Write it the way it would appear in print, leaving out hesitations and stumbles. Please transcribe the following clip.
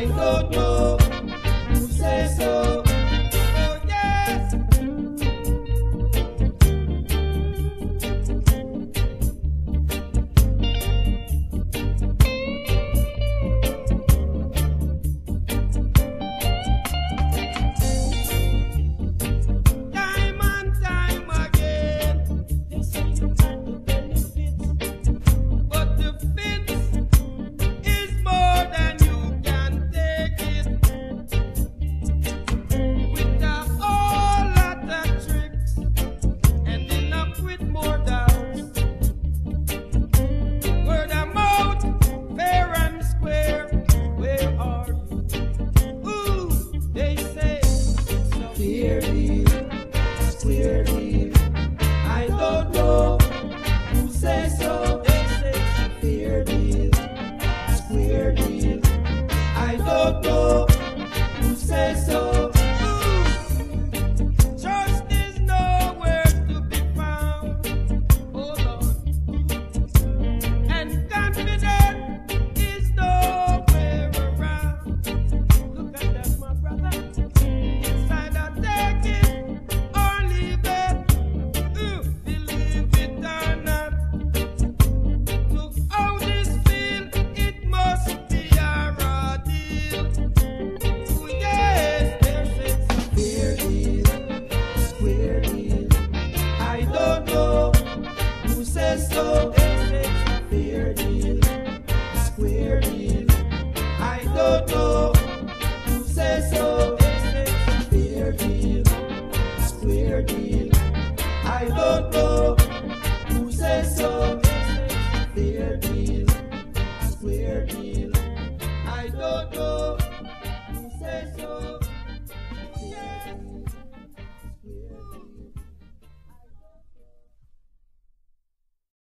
don't know who says so. Oh yes. Time and time again, they say you got the benefits, but the fits is more than you can take it. With a whole lot of tricks, ending up with more doubts. Word of mouth, fair and square, where are you? Ooh, they say it's a fair deal, square deal. I don't know who says so. They say it's a fair deal, square deal. I don't know who says so. Trust is nowhere to be found. Hold on. And confidence is nowhere around. Look at that, my brother. It's either take it or leave it. Believe it or not. Look how this feel. It must be a raw deal. Oh yes, there's a fair deal, square deal. I don't know who says so. There's a fair deal, square deal. I don't know who says so. There's a fair deal, square deal. I don't know who says so. There's a fair deal, square deal. I don't know.